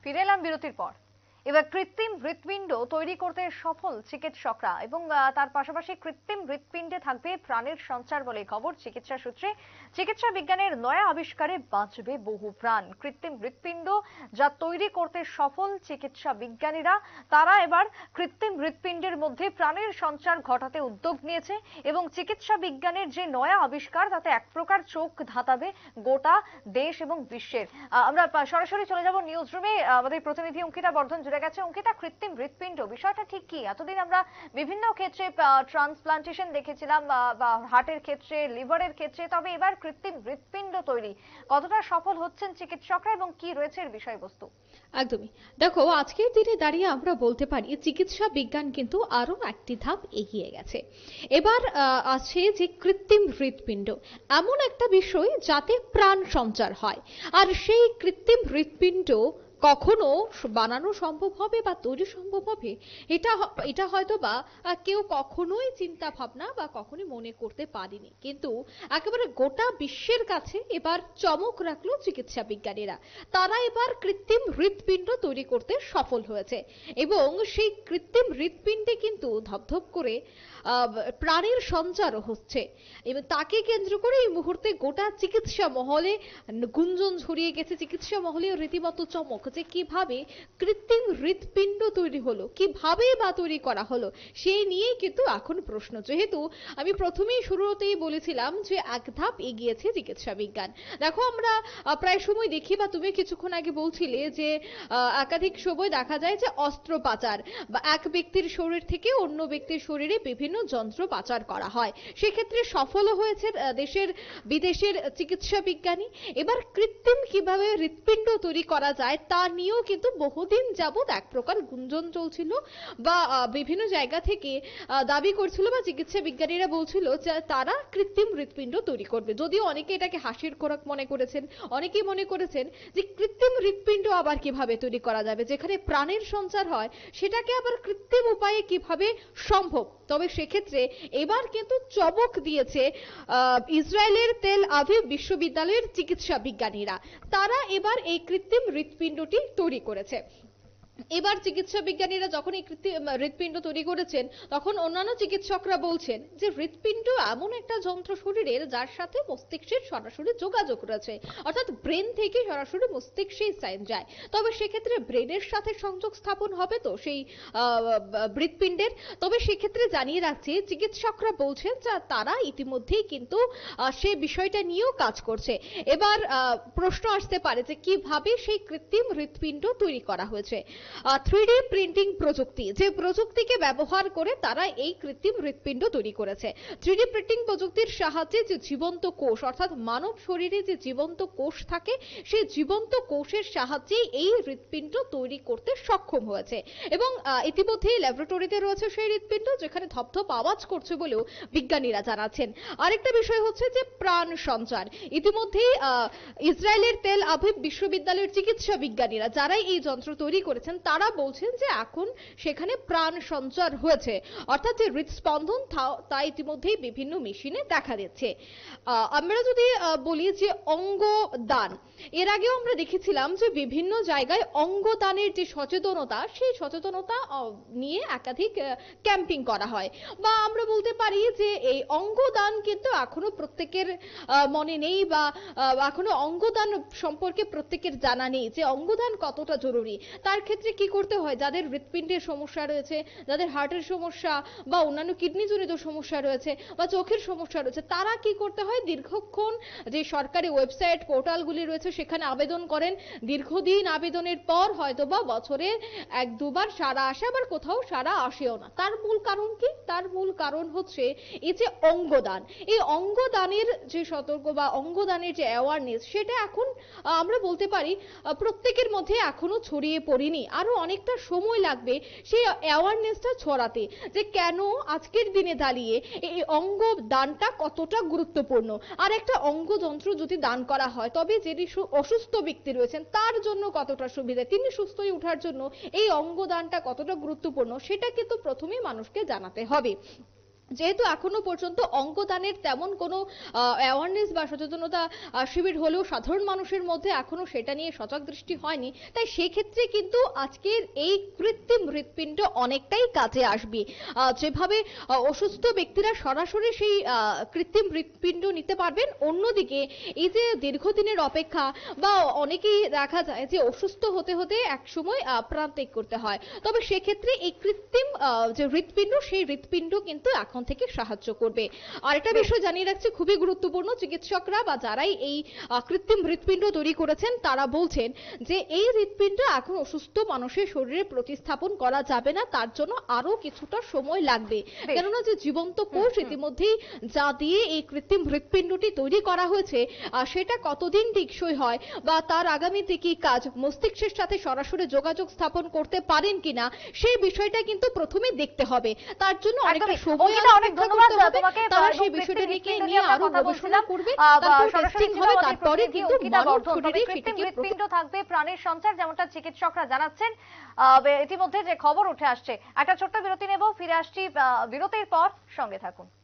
ফিরে এলাম বিরতির পর। এবার কৃত্রিম হৃৎপিণ্ড তৈরি করতে সফল চিকিৎসকরা এবং তার পাশাপাশি কৃত্রিম হৃৎপিণ্ডে থাকবে প্রাণের সঞ্চার বলে খবর চিকিৎসা সূত্রে। চিকিৎসা বিজ্ঞানের নয়া আবিষ্কারে বাঁচবে বহু প্রাণ। কৃত্রিম হৃৎপিণ্ড যা তৈরি করতে সফল চিকিৎসা বিজ্ঞানীরা, তারা এবার কৃত্রিম হৃৎপিণ্ডের মধ্যে প্রাণের সঞ্চার ঘটাতে উদ্যোগ নিয়েছে এবং চিকিৎসা বিজ্ঞানের যে নয়া আবিষ্কার তাতে এক প্রকার চোখ ধাঁধাবে গোটা দেশ এবং বিশ্বের। আমরা সরাসরি চলে যাব নিউজ রুমে। আমাদের প্রতিনিধি অঙ্কিতা বর্ধন জুড়ে গেছে। অঙ্কিতা, কৃত্রিম হৃৎপিণ্ড বিষয়টা ঠিক কি? এতদিন আমরা বিভিন্ন ক্ষেত্রে ট্রান্সপ্লান্টেশন দেখেছিলাম, বা হার্টের ক্ষেত্রে, লিভারের ক্ষেত্রে, তবে এবার কৃত্রিম হৃৎপিণ্ড তৈরি কতটা সফল হচ্ছেন চিকিৎসকরা এবং কি রয়েছে এর বিষয়বস্তু? একদমই। দেখো, আজকের দিনে দাঁড়িয়ে আমরা বলতে পারি চিকিৎসা বিজ্ঞান কিন্তু আরো একটি ধাপ এগিয়ে গেছে। এবার আছে যে কৃত্রিম হৃৎপিণ্ড, এমন একটা বিষয় যাতে প্রাণ সঞ্চার হয়। আর সেই কৃত্রিম হৃৎপিণ্ড কখনো বানানো সম্ভব হবে বা তৈরি সম্ভব হবে, এটা হয়তো বা কেউ কখনোই চিন্তা ভাবনা বা কখনোই মনে করতে পারেনি। কিন্তু একেবারে গোটা বিশ্বের কাছে এবার চমক রাখলো চিকিৎসা বিজ্ঞানীরা। তারা এবার কৃত্রিম হৃৎপিণ্ড তৈরি করতে সফল হয়েছে এবং সেই কৃত্রিম হৃৎপিণ্ডে কিন্তু ধপধপ করে প্রাণের সঞ্চারও হচ্ছে এবং তাকে কেন্দ্র করে এই মুহূর্তে গোটা চিকিৎসা মহলে গুঞ্জন ছড়িয়ে গেছে। চিকিৎসা মহলে রীতিমতো চমক যে কিভাবে কৃত্রিম হৃৎপিণ্ড তৈরি হলো, কিভাবে বা তৈরি করা হলো, সেই নিয়ে কিন্তু এখন প্রশ্ন। যেহেতু আমি প্রথমেই শুরুতেই বলেছিলাম যে এক ধাপ এগিয়েছে চিকিৎসা বিজ্ঞান। দেখো, আমরা প্রায় সময় দেখি বা তুমি কিছুক্ষণ আগে বলছিলে যে একাধিক সময় দেখা যায় যে অস্ত্রোপচার বা এক ব্যক্তির শরীর থেকে অন্য ব্যক্তির শরীরে বিভিন্ন যন্ত্র পাচার করা হয়। সেক্ষেত্রে সফল হয়েছে দেশের বিদেশের চিকিৎসা বিজ্ঞানী। এবার কৃত্রিম কিভাবে হৃৎপিণ্ড তৈরি করা যায় তা নিয়েও কিন্তু বহুদিন যাবৎ এক প্রকার গুঞ্জন চলছিল বা বিভিন্ন জায়গা থেকে দাবি করছিল বা চিকিৎসা বিজ্ঞানীরা বলছিল যে তারা কৃত্রিম হৃৎপিণ্ড তৈরি করবে। যদিও অনেকে এটাকে হাসির খোরাক মনে করেছেন, অনেকেই মনে করেছেন যে কৃত্রিম হৃৎপিণ্ড আবার কিভাবে তৈরি করা যাবে, যেখানে প্রাণের সঞ্চার হয় সেটাকে আবার কৃত্রিম উপায়ে কিভাবে সম্ভব। তবে সেক্ষেত্রে এবার কিন্তু চমক দিয়েছে ইসরায়েলের তেল আভিভ বিশ্ববিদ্যালয়ের চিকিৎসা বিজ্ঞানীরা। তারা এবার এই কৃত্রিম হৃৎপিণ্ডটি তৈরি করেছে। এবার চিকিৎসা বিজ্ঞানীরা যখন এই কৃত্রিম হৃৎপিণ্ড তৈরি করেছেন, তখন অন্যান্য চিকিৎসকরা বলছেন যে হৃৎপিণ্ড এমন একটা যন্ত্র শরীরের যার সাথে মস্তিষ্কের সরাসরি যোগাযোগ রয়েছে, অর্থাৎ ব্রেন থেকে সরাসরি মস্তিষ্কে সাইন যায়। তবে সেক্ষেত্রে ব্রেনের সাথে সংযোগ স্থাপন হবে তো সেই হৃৎপিণ্ডের। তবে সেক্ষেত্রে জানিয়ে রাখছি, চিকিৎসকরা বলছেন যে তারা ইতিমধ্যেই কিন্তু সেই বিষয়টা নিয়েও কাজ করছে। এবার প্রশ্ন আসতে পারে যে কিভাবে সেই কৃত্রিম হৃৎপিণ্ড তৈরি করা হয়েছে। 3D প্রিন্টিং প্রযুক্তি, যে প্রযুক্তিকে ব্যবহার করে তারা এই কৃত্রিম হৃৎপিণ্ড তৈরি করেছে। 3D প্রিন্টিং প্রযুক্তির সাহায্যে যে জীবন্ত কোষ, অর্থাৎ মানব শরীরে যে জীবন্ত কোষ থাকে, সেই জীবন্ত কোষের সাহায্যে এই হৃৎপিণ্ড তৈরি করতে সক্ষম হয়েছে এবং ইতিমধ্যেই ল্যাবরেটরিতে রয়েছে সেই হৃৎপিণ্ড, যেখানে ধপধপ আওয়াজ করছে বলেও বিজ্ঞানীরা জানাচ্ছেন। আরেকটা বিষয় হচ্ছে যে প্রাণ সঞ্চার। ইতিমধ্যেই ইসরায়েলের তেল আভিভ বিশ্ববিদ্যালয়ের চিকিৎসা বিজ্ঞানীরা যারাই এই যন্ত্র তৈরি করেছেন তারা বলছেন যে এখন সেখানে প্রাণ সঞ্চার হয়েছে, অর্থাৎ যে হৃদস্পন্দন তা ইতিমধ্যেই বিভিন্ন মেশিনে দেখা দিচ্ছে। আমরা যদি বলি যে অঙ্গ দান, এর আগেও আমরা দেখেছিলাম যে বিভিন্ন জায়গায় অঙ্গ দানের যে সচেতনতা, সেই সচেতনতা নিয়ে একাধিক ক্যাম্পিং করা হয়। বা আমরা বলতে পারি যে এই অঙ্গ দান কিন্তু এখনো প্রত্যেকের মনে নেই বা এখনো অঙ্গদান সম্পর্কে প্রত্যেকের জানা নেই যে অঙ্গদান কতটা জরুরি। তার ক্ষেত্রে কি করতে হয়, যাদের হৃৎপিণ্ডের সমস্যা রয়েছে, যাদের হার্টের সমস্যা বা অন্যান্য কিডনিজনিত সমস্যা রয়েছে বা চোখের সমস্যা রয়েছে, তারা কি করতে হয়, দীর্ঘক্ষণ যে সরকারি ওয়েবসাইট পোর্টালগুলি রয়েছে সেখানে আবেদন করেন। দীর্ঘদিন আবেদনের পর হয়তো বা বছরে 1-2 বার সাড়া আসে, আবার কোথাও সাড়া আসেও না। তার মূল কারণ কি? তার মূল কারণ হচ্ছে এই যে অঙ্গদান। এই অঙ্গদানের যে সতর্ক বা অঙ্গদানের যে অ্যাওয়ারনেস, সেটা এখন আমরা বলতে পারি প্রত্যেকের মধ্যে এখনো ছড়িয়ে পড়েনি। আরো অনেকটা সময় লাগবে সেই অ্যাওয়ারনেসটা ছড়াতে, যে কেন আজকের দিনে দাঁড়িয়ে এই অঙ্গ দানটা কতটা গুরুত্বপূর্ণ। আর একটা অঙ্গযন্ত্র যদি দান করা হয়, তবে যিনি অসুস্থ ব্যক্তি রয়েছেন তার জন্য কতটা সুবিধা, তিনি সুস্থ হয়ে ওঠার জন্য এই অঙ্গদানটা কতটা গুরুত্বপূর্ণ, সেটা কিন্তু প্রথমেই মানুষকে জানাতে হবে। যেহেতু এখনো পর্যন্ত অঙ্গদানের তেমন কোনো অ্যাওয়ারনেস বা সচেতনতা শিবির হলেও সাধারণ মানুষের মধ্যে এখনো সেটা নিয়ে সজাগ দৃষ্টি হয়নি, তাই সেক্ষেত্রে কিন্তু আজকের এই কৃত্রিম হৃৎপিণ্ড অনেকটাই কাজে আসবে। যেভাবে অসুস্থ ব্যক্তিরা সরাসরি সেই কৃত্রিম হৃৎপিণ্ড নিতে পারবেন, অন্যদিকে এই যে দীর্ঘদিনের অপেক্ষা বা অনেকেই দেখা যায় যে অসুস্থ হতে হতে একসময় প্রাণত্যাগ করতে হয়, তবে সেক্ষেত্রে এই কৃত্রিম যে হৃৎপিণ্ড সেই হৃৎপিণ্ড কিন্তু এখন থেকে সাহায্য করবে। আরেকটা বিষয় জানিয়ে রাখছি, খুবই গুরুত্বপূর্ণ, চিকিৎসকরা বা যারাই এই কৃত্রিম হৃৎপিণ্ড তৈরি করেছেন তারা বলছেন যে এই হৃৎপিণ্ড এখন অসুস্থ মানুষের শরীরে প্রতিস্থাপন করা যাবে না, তার জন্য আরো কিছুটা সময় লাগবে। কেননা যে জীবন্ত কোষ ইতিমধ্যেই যা দিয়ে এই কৃত্রিম হৃৎপিণ্ডটি তৈরি করা হয়েছে সেটা কতদিন টেকসই হয় বা তার আগামীতে কি কাজ, মস্তিষ্কের সাথে সরাসরি যোগাযোগ স্থাপন করতে পারেন কিনা সেই বিষয়টা কিন্তু প্রথমে দেখতে হবে। তার জন্য অনেকটা সময় অনেক ধন্যবাদ তোমাকে। তারা সেই বিষয়টাকে নিয়ে আরো গবেষণা করবে, তারপর টেস্টিং হবে, তারপরে কিন্তু মানব শরীরে সেটাকে হৃৎপিণ্ড থাকবে, প্রাণের সঞ্চার, যেমনটা চিকিৎসকরা জানাচ্ছেন। ইতিমধ্যে যে খবর উঠে আসছে, একটা ছোট্ট বিরতি নেব, ফিরে আসছি বিরতির পর, সঙ্গে থাকুন।